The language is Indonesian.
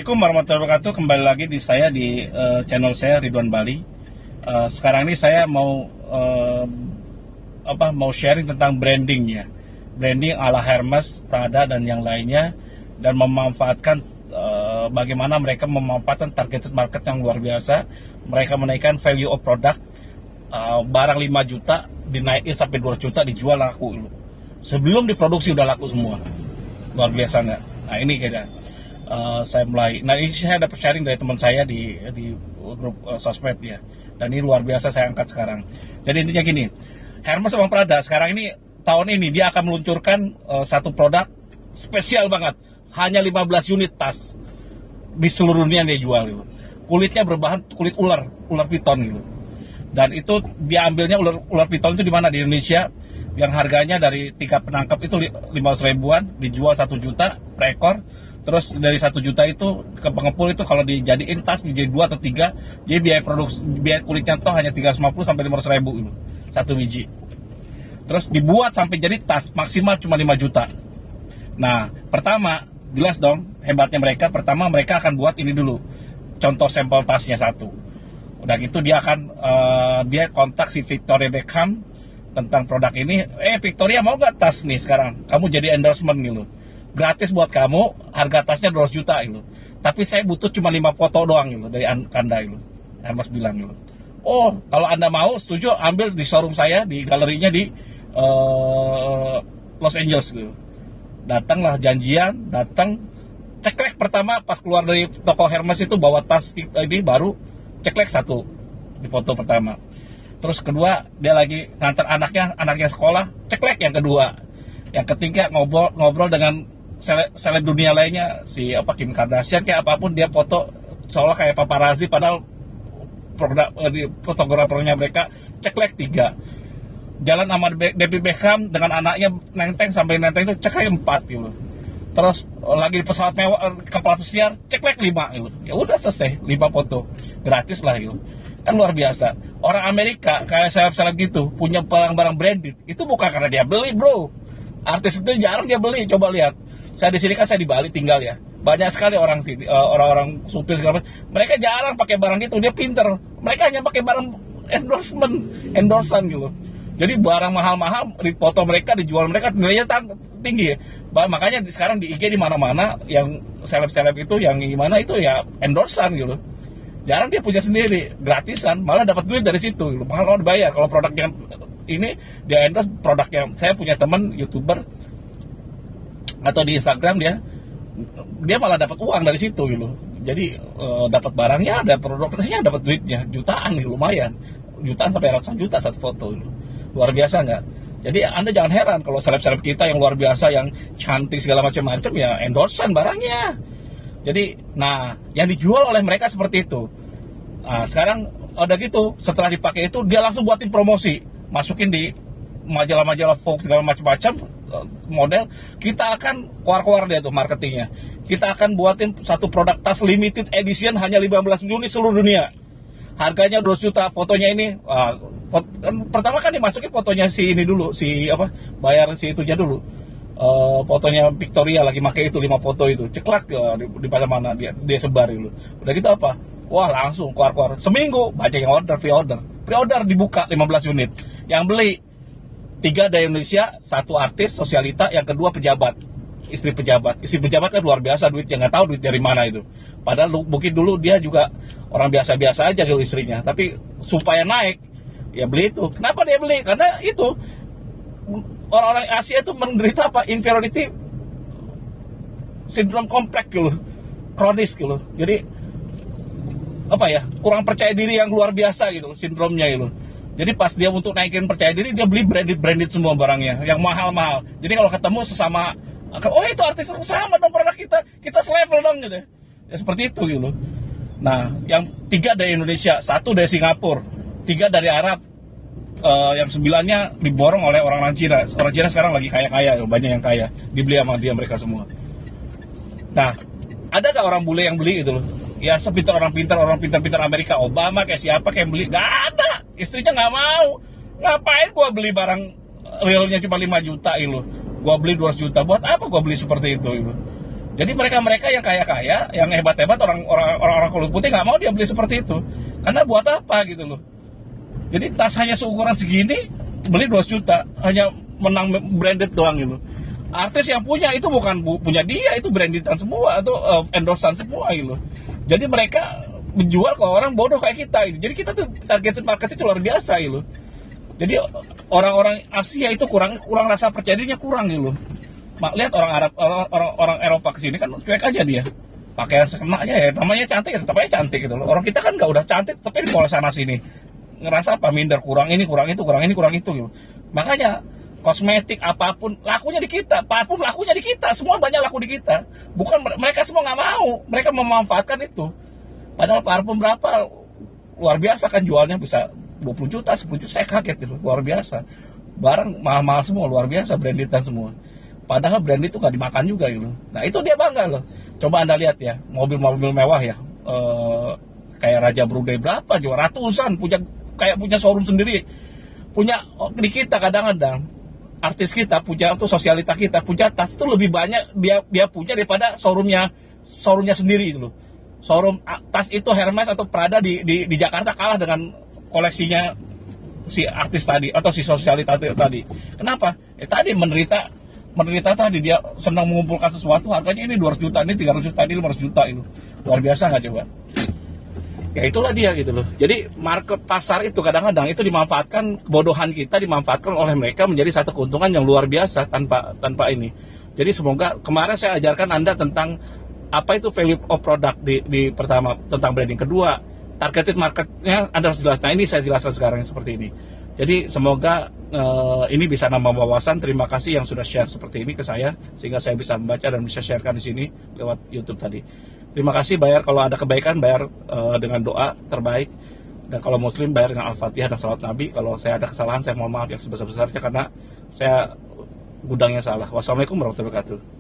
Assalamualaikum warahmatullahi wabarakatuh. Kembali lagi di saya di channel saya Ridwan Bali. Sekarang ini saya mau sharing tentang branding ya. Branding ala Hermes, Prada dan yang lainnya, dan memanfaatkan bagaimana mereka memanfaatkan targeted market yang luar biasa. Mereka menaikkan value of product, barang 5 juta dinaikin sampai 200 juta dijual laku. Sebelum diproduksi udah laku semua. Luar biasa nggak? Nah ini kayaknya. Saya mulai. Nah ini saya dapat sharing dari teman saya di grup sosmed ya. Dan ini luar biasa saya angkat sekarang. Jadi intinya gini, Hermes sama Prada sekarang ini tahun ini dia akan meluncurkan satu produk spesial banget. Hanya 15 unit tas di seluruh dunia dia jual gitu. Kulitnya berbahan kulit ular piton gitu. Dan itu diambilnya ular piton itu di mana? Di Indonesia, yang harganya dari tingkat penangkap itu 500 ribuan, dijual 1 juta per ekor. Terus dari 1 juta itu ke pengepul itu kalau dijadiin tas menjadi 2 atau 3, jadi biaya kulitnya tuh hanya 350 sampai 500 ribu itu, satu biji. Terus dibuat sampai jadi tas maksimal cuma 5 juta. Nah, pertama jelas dong hebatnya mereka. Pertama mereka akan buat ini dulu, contoh sampel tasnya satu. Udah gitu dia akan dia kontak si Victoria Beckham tentang produk ini. Victoria mau gak tas nih sekarang? Kamu jadi endorsement gitu. Gratis buat kamu, harga tasnya 200 juta gitu. Tapi saya butuh cuma 5 foto doang gitu dari Anda gitu. Hermes bilang gitu. Oh, kalau Anda mau, setuju, ambil di showroom saya, di galerinya di Los Angeles gitu. Datanglah janjian, datang, ceklek pertama pas keluar dari toko Hermes itu bawa tas ini baru, ceklek satu di foto pertama. Terus kedua dia lagi ngantar anaknya sekolah, ceklek yang kedua. Yang ketiga ngobrol dengan seleb dunia lainnya, si Kim Kardashian kayak apapun, dia foto seolah kayak paparazzi, padahal fotografernya mereka, ceklek 3. Jalan sama David Beckham dengan anaknya nenteng sampai nenteng itu, ceklek 4 gitu. Terus lagi di pesawat mewah, kapal pesiar, ceklek 5 gitu. Ya udah selesai, 5 foto gratis lah gitu. Kan luar biasa. Orang Amerika kayak seleb-seleb gitu punya barang-barang branded, itu bukan karena dia beli, bro. Artis itu jarang dia beli. Coba lihat, saya di sini kan, saya di Bali tinggal ya, banyak sekali orang sini, orang-orang supir segala macam, mereka jarang pakai barang itu. Dia pinter, mereka hanya pakai barang endorsan gitu. Jadi barang mahal-mahal di foto mereka, dijual mereka nilainya tinggi ya. Makanya sekarang di IG di mana-mana yang seleb-seleb itu yang gimana itu ya endorsan gitu. Jarang dia punya sendiri, gratisan, malah dapat duit dari situ gitu. Mahal dibayar. Kalau produk yang ini dia endorse, produk yang saya punya teman YouTuber atau di Instagram, dia malah dapat uang dari situ gitu. Jadi dapat barangnya, ada produknya, dapat duitnya jutaan gitu, lumayan, jutaan sampai ratusan juta satu foto gitu. Luar biasa nggak? Jadi Anda jangan heran kalau seleb-seleb kita yang luar biasa, yang cantik segala macam-macam ya endorsean barangnya. Jadi nah yang dijual oleh mereka seperti itu. Nah sekarang ada gitu, setelah dipakai itu dia langsung buatin promosi, masukin di majalah-majalah Vogue segala macam-macam model. Kita akan keluar dia tuh marketingnya. Kita akan buatin satu produk tas limited edition hanya 15 unit seluruh dunia. Harganya 200 juta. Fotonya ini pertama kan dimasukin fotonya si ini dulu, bayar si itunya dulu. Fotonya Victoria lagi pakai itu 5 foto itu. Ceklak di mana dia sebar dulu. Udah gitu apa? Wah, langsung keluar seminggu banyak yang order, pre-order dibuka 15 unit. Yang beli 3 dari Indonesia, 1 artis sosialita, yang kedua pejabat, istri pejabat kan luar biasa duitnya, nggak tahu duit dari mana itu. Padahal mungkin dulu dia juga orang biasa-biasa aja gitu istrinya, tapi supaya naik ya beli itu. Kenapa dia beli? Karena itu orang-orang Asia itu menderita inferiority syndrome kompleks gitu, kronis gitu. Jadi kurang percaya diri yang luar biasa gitu, sindromnya gitu. Jadi pas dia untuk naikin percaya diri, dia beli branded semua barangnya, yang mahal-mahal. Jadi kalau ketemu sesama, oh itu artis sama dong produk kita selevel dong gitu. Ya seperti itu gitu. Nah, yang 3 dari Indonesia, 1 dari Singapura, 3 dari Arab, yang 9-nya diborong oleh orang Cina. Orang Cina sekarang lagi kaya-kaya, banyak yang kaya, dibeli sama dia mereka semua. Nah, ada gak orang bule yang beli gitu loh? Ya sepintar orang pintar Amerika, Obama kayak siapa kayak beli, gak ada. Istrinya nggak mau. Ngapain gua beli barang realnya cuma 5 juta gitu, gua beli 200 juta, buat apa gua beli seperti itu gitu. Jadi mereka yang kaya-kaya, yang hebat-hebat, orang kulit putih nggak mau dia beli seperti itu. Karena buat apa gitu loh. Jadi tas hanya seukuran segini, beli 2 juta, hanya menang branded doang gitu. Artis yang punya itu bukan punya dia, itu brandedan semua, atau endorsean semua gitu. Jadi mereka menjual ke orang bodoh kayak kita gitu. Jadi kita tuh targeted market itu luar biasa gitu. Jadi orang-orang Asia itu kurang rasa percaya dirinya kurang gitu. Lihat orang Arab, orang Eropa kesini kan cuek aja dia. Pakaian sekenanya ya, namanya cantik ya, tetap aja cantik gitu loh. Orang kita kan nggak udah cantik, tapi di pola sana sini ngerasa apa, minder, kurang ini, kurang itu, kurang ini, kurang itu gitu. Makanya kosmetik apapun lakunya di kita, parfum lakunya di kita, semua banyak laku di kita. Bukan mereka semua nggak mau, mereka memanfaatkan itu. Padahal parfum berapa luar biasa kan jualnya, bisa 20 juta, 10 juta, saya kaget itu, luar biasa. Barang mahal-mahal semua, luar biasa, brandedan semua. Padahal brand itu nggak dimakan juga gitu. Nah itu dia bangga loh. Coba Anda lihat ya, mobil-mobil mewah ya, kayak Raja Brunei berapa juga, ratusan, punya showroom sendiri, punya di kita kadang-kadang artis kita punya, atau sosialita kita punya tas itu lebih banyak dia punya daripada showroomnya sendiri itu loh. Showroom tas itu Hermes atau Prada di Jakarta kalah dengan koleksinya si artis tadi atau si sosialita tadi. Kenapa? Tadi menderita tadi, dia senang mengumpulkan sesuatu, harganya ini 200 juta, ini 300 juta, ini 500 juta itu. Luar biasa nggak coba? Ya itulah dia gitu loh. Jadi market pasar itu kadang-kadang itu dimanfaatkan, kebodohan kita dimanfaatkan oleh mereka menjadi satu keuntungan yang luar biasa tanpa ini. Jadi semoga kemarin saya ajarkan Anda tentang apa itu value of product di pertama, tentang branding. Kedua, targeted marketnya Anda harus jelas. Nah ini saya jelaskan sekarang seperti ini. Jadi semoga ini bisa nambah wawasan. Terima kasih yang sudah share seperti ini ke saya, sehingga saya bisa membaca dan bisa sharekan di sini lewat YouTube tadi. Terima kasih. Bayar kalau ada kebaikan, bayar dengan doa terbaik. Dan kalau Muslim bayar dengan Al-Fatihah dan Salawat Nabi. Kalau saya ada kesalahan, saya mohon maaf yang sebesar-besarnya karena saya gudangnya salah. Wassalamualaikum warahmatullahi wabarakatuh.